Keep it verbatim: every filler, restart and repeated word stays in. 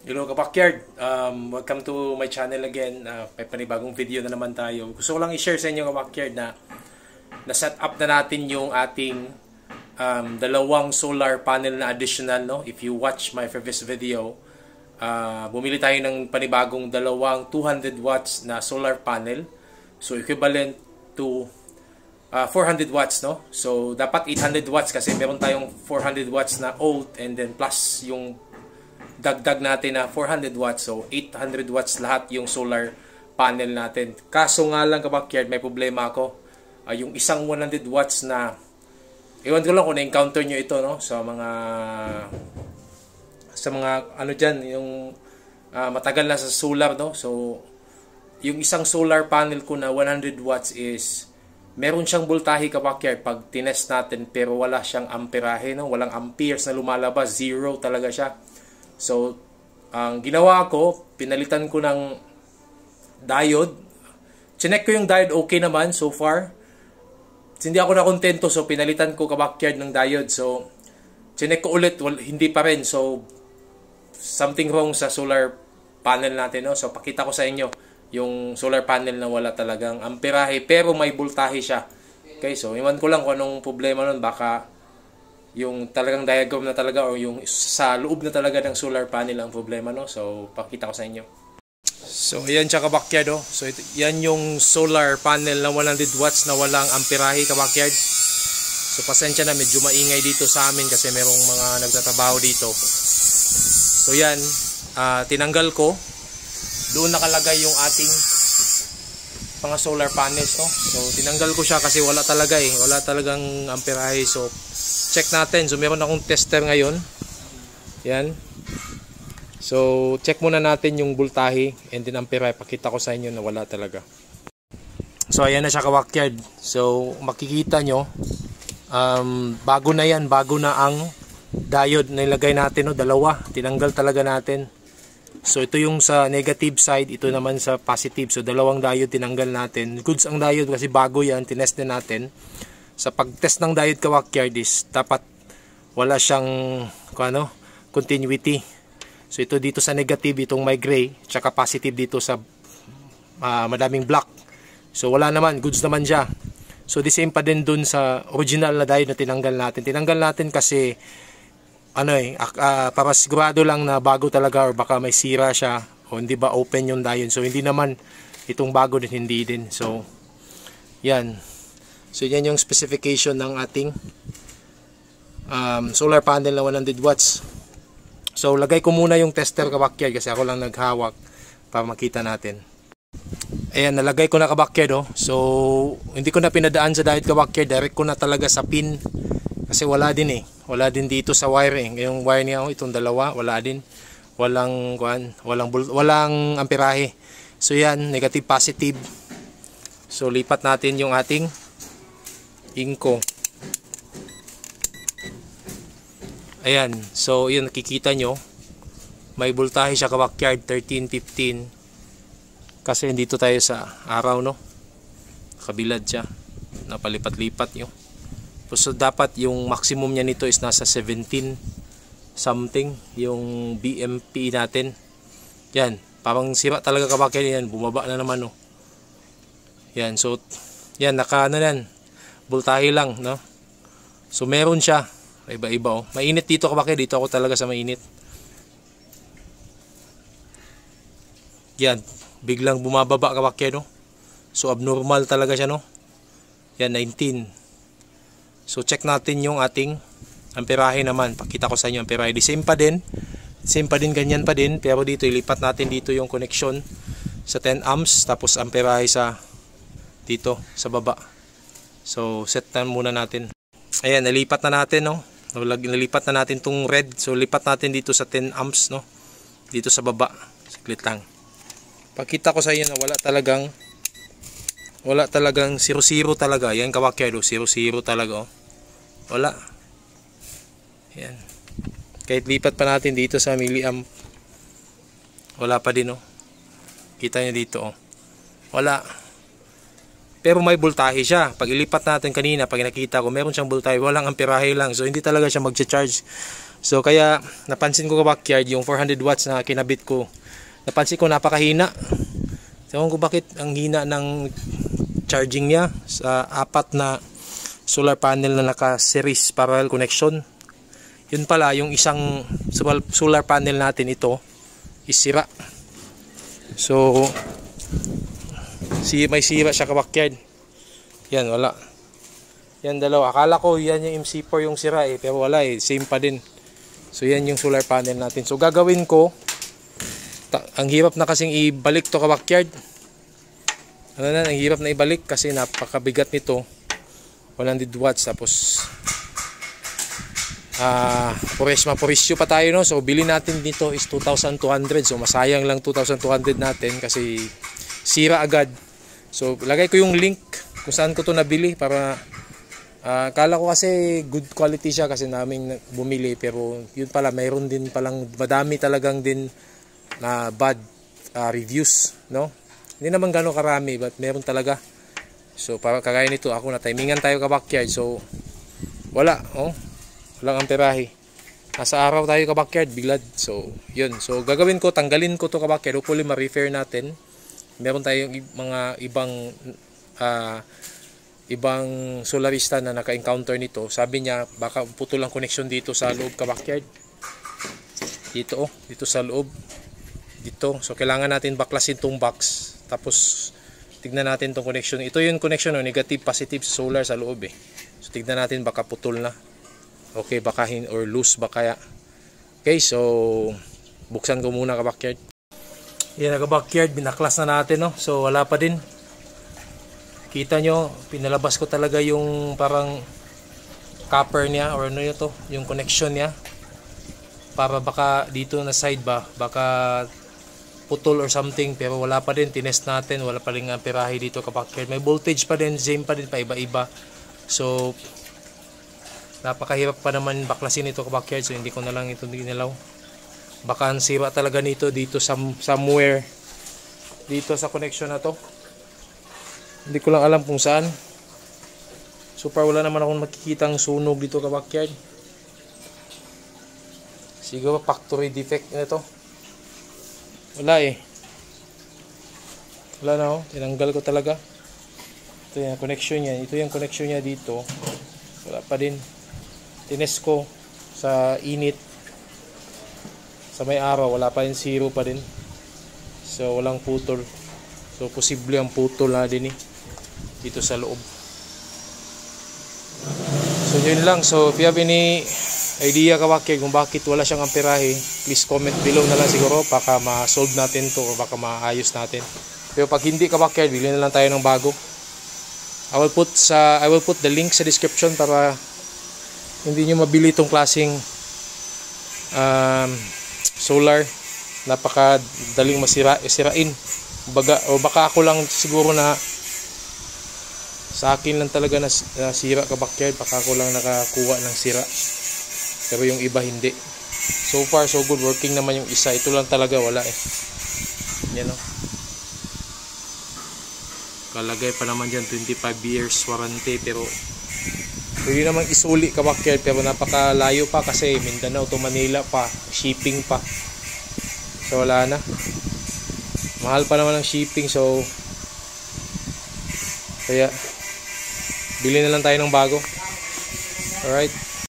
Hello ka-backyard, um, welcome to my channel again. Uh, may panibagong video na naman tayo. Gusto ko lang i-share sa inyo ka-backyard na na-set up na natin yung ating um, dalawang solar panel na additional. No? If you watch my previous video, uh, bumili tayo ng panibagong dalawang two hundred watts na solar panel. So equivalent to uh, four hundred watts. No? So dapat eight hundred watts kasi meron tayong four hundred watts na old and then plus yung dagdag natin na four hundred watts, so eight hundred watts lahat yung solar panel natin. Kaso nga lang ka-backyard, may problema ako. Uh, yung isang one hundred watts na, iwan ko lang kung na-encounter nyo ito, no? Sa mga, sa mga, ano dyan, yung uh, matagal na sa solar, no? So, yung isang solar panel ko na one hundred watts is, meron siyang voltahe ka-backyard pag tinest natin, pero wala siyang amperahe, no? Walang amperes na lumalabas, zero talaga siya. So, ang ginawa ko, pinalitan ko ng diode. Chinek ko yung diode, okay naman so far. Hindi ako nakontento, so pinalitan ko ka-backyard ng diode. So, chinek ko ulit, well, hindi pa rin. So, something wrong sa solar panel natin. No? So, pakita ko sa inyo yung solar panel na wala talagang amperahe, pero may voltahe siya. Okay, so iwan ko lang kung anong problema nun. Baka yung talagang diagram na talaga o yung sa loob na talaga ng solar panel ang problema, no? So, pakita ko sa inyo. So, yan siya ka-backyard, oh. So, ito, yan yung solar panel na one hundred watts na walang amperahe ka-backyard. So, pasensya na, medyo maingay dito sa amin kasi merong mga nagtatrabaho dito. So, yan, uh, tinanggal ko. Doon nakalagay yung ating mga solar panels, no? So, tinanggal ko siya kasi wala talaga eh. Wala talagang amperahe. So, check natin. So, meron akong tester ngayon. Yan. So, check muna natin yung voltahe and then amperahe. Pakita ko sa inyo na wala talaga. So, ayan na siya ka-backyard. So, makikita nyo, um, bago na yan. Bago na ang diode na ilagay natin. No? Dalawa. Tinanggal talaga natin. So, ito yung sa negative side. Ito naman sa positive. So, dalawang diode tinanggal natin. Goods ang diode kasi bago yan. Tinest na natin. Sa pag-test ng diode ka-backyard is dapat wala siyang ano, continuity. So ito dito sa negative, itong may gray, tsaka positive dito sa uh, madaming black. So wala naman, goods naman siya. So the same pa din dun sa original na diode na tinanggal natin. Tinanggal natin kasi ano eh, uh, para sigurado lang na bago talaga or baka may sira siya o hindi ba open yung diode. So hindi naman itong bago din, hindi din. So yan. So yan yung specification ng ating um, solar panel na one hundred watts. So lagay ko muna yung tester ka-backyard kasi ako lang naghawak para makita natin. Ayan, nalagay ko na ka-backyard, oh. So hindi ko na pinadaan sa diode ka-backyard, direct ko na talaga sa pin kasi wala din eh. Wala din dito sa wire eh. Yung wire niya, oh, itong dalawa, wala din. Walang kuan, walang walang amperahe. So yan, negative positive. So lipat natin yung ating inko. Ayan. So, yun nakikita nyo. May voltahe siya ka-backyard thirteen fifteen. Kasi dito tayo sa araw, no? Kabilad siya. Napalipat-lipat nyo. So, dapat yung maximum niya nito is nasa seventeen something. Yung B M P natin. Yan. Parang sira talaga ka-backyard yan. Bumaba na naman, no? Yan. So, yan. Naka, ano yan. Voltahe lang, no? So meron siya iba-iba, oh. Mainit dito ka-backyard, dito ako talaga sa mainit. Yan, biglang bumababa ka-backyard, no? So abnormal talaga siya, no? Yan, nineteen. So check natin yung ating amperahe naman. Pakita ko sa inyo amperahe. Di same pa din. Same pa din, ganyan pa din, pero dito ilipat natin dito yung connection sa ten amps tapos amperahe sa dito sa baba. So, set na muna natin. Ayan, nalipat na natin, no? Nalipat na natin tong red. So, lipat natin dito sa ten amps, no? Dito sa baba. Saglit lang. Pakita ko sa inyo na wala talagang wala talagang zero zero talaga. Ayan, ka-backyard, oh. zero zero talaga, oh. Wala. Ayan. Kahit lipat pa natin dito sa milliamp, wala pa din, oh. Kita nyo dito, oh. Wala. Pero may voltahe siya. Pag ilipat natin kanina, pag nakita ko, meron siyang voltahe, walang amperahe lang. So hindi talaga siya mag-charge So kaya napansin ko ka-backyard yung four hundred watts na kinabit ko. Napansin ko napakahina. Ewan ko bakit ang hina ng charging niya sa apat na solar panel na naka-series parallel connection. Yun pala, yung isang solar panel natin ito is sira. So si may sira siya ka-backyard. Yan, wala. Yan dalawa. Akala ko yan yung M C four yung sira eh, pero wala eh, same pa din. So yan yung solar panel natin. So gagawin ko, ang hirap na kasing ibalik to ka-backyard. Ano na, ang hirap na ibalik kasi napakabigat nito. one hundred watts tapos ah, uh, pures mapurisyo pa tayo, no. So bili natin dito is two thousand two hundred. So masayang lang two thousand two hundred natin kasi sira agad. So lagay ko yung link kung saan ko to nabili para uh, kala ko kasi good quality siya kasi naming bumili, pero yun pala mayroon din palang madami talagang din na bad uh, reviews, no. Hindi naman gano'ng karami but meron talaga. So para kagaya nito, ako na timingan tayo ka-backyard. So wala, oh. Walang amperahe. Nasa araw tayo ka-backyard, biglad. So yun. So gagawin ko, tanggalin ko to ka-backyard. Hopefully ma-repair natin. Meron tayong mga ibang uh, ibang solarista na naka-encounter nito. Sabi niya baka putol ang connection dito sa loob ka-backyard. Dito, oh, dito sa loob. Dito. So kailangan natin baklasin tong box. Tapos tignan natin tong connection. Ito yung connection, no, negative, positive solar sa loob eh. So tignan natin baka putol na. Okay, baka hin or loose ba kaya. Okay, so buksan ko muna ka-backyard. Yan, ka-backyard, binaklas na natin, no. So wala pa din. Kita nyo, pinalabas ko talaga yung parang copper niya or ano yun to, yung connection niya. Para baka dito na side ba, baka putol or something, pero wala pa din. Tinest natin, wala pa rin amperahe dito ka-backyard. May voltage pa din, same pa din, pa iba-iba. So napakahirap pa naman baklasin ito ka-backyard, so hindi ko na lang ito ginalaw. Baka ang sira talaga nito dito some, somewhere dito sa connection na to. Hindi ko lang alam kung saan. So far wala naman akong makikitang sunog dito ka-backyard. Siguro factory defect na ito. Wala eh. Wala na, oh. Tinanggal ko talaga. Ito yung connection niya. Ito yung connection niya dito. Wala pa din. Tinest ko sa init. Sa may araw. Wala pa din. Zero pa din. So walang putol. So posible ang putol na din eh. Dito sa loob. So yun lang. So if you have any idea ka-backyard kung bakit wala siyang amperahe, please comment below na lang siguro. Baka ma-solve natin to o baka maayos natin. Pero pag hindi ka-backyard, bili na lang tayo ng bago. I will put sa I will put the link sa description para hindi niyo mabili itong klaseng um, solar. Napakadaling masira, sirain. Baga, o baka ako lang siguro na sa akin lang talaga na, na sira ka-backyard. Baka ako lang nakakuha ng sira. Pero yung iba hindi. So far so good, working naman yung isa. Ito lang talaga wala eh. Yan, oh. Kalagay pa naman dyan twenty-five years warranty, pero pwede naman isuli ka-backyard, pero napakalayo pa kasi Mindanao to Manila pa, shipping pa. So wala na. Mahal pa naman ang shipping, so kaya bili na lang tayo ng bago. Alright.